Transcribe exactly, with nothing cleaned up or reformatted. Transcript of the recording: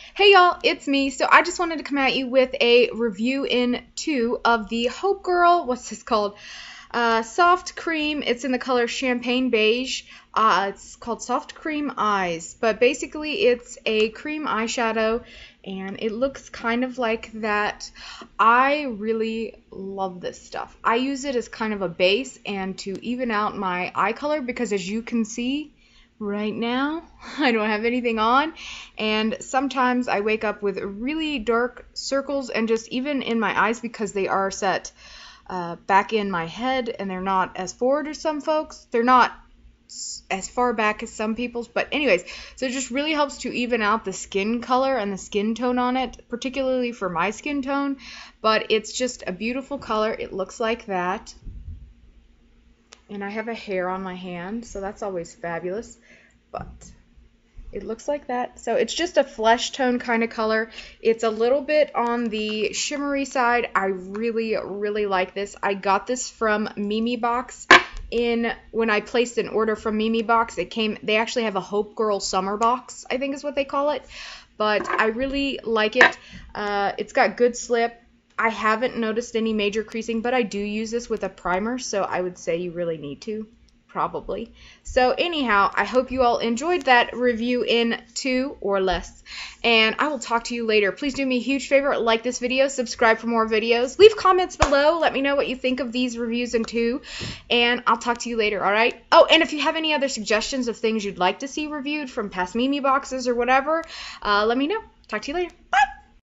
Hey y'all, it's me. So I just wanted to come at you with a review in two of the Hope Girl, what's this called? Uh, Soft Cream. It's in the color Champagne Beige. Uh, it's called Soft Cream Eyes. But basically it's a cream eyeshadow and it looks kind of like that. I really love this stuff. I use it as kind of a base and to even out my eye color because as you can see, right now I don't have anything on, and sometimes I wake up with really dark circles and just even in my eyes because they are set uh, back in my head and they're not as forward as some folks. They're not as far back as some people's, but anyways, so it just really helps to even out the skin color and the skin tone on it, particularly for my skin tone. But it's just a beautiful color. It looks like that. And I have a hair on my hand, so that's always fabulous. But it looks like that. So it's just a flesh tone kind of color. It's a little bit on the shimmery side. I really, really like this. I got this from Mimibox. In when I placed an order from Mimibox, it came. They actually have a Hope Girl Summer Box, I think is what they call it. But I really like it. Uh, it's got good slip. I haven't noticed any major creasing, but I do use this with a primer, so I would say you really need to, probably. So anyhow, I hope you all enjoyed that review in two or less, and I will talk to you later. Please do me a huge favor, like this video, subscribe for more videos, leave comments below, let me know what you think of these reviews in two, and I'll talk to you later, alright? Oh, and if you have any other suggestions of things you'd like to see reviewed from past Mimiboxes or whatever, uh, let me know. Talk to you later. Bye!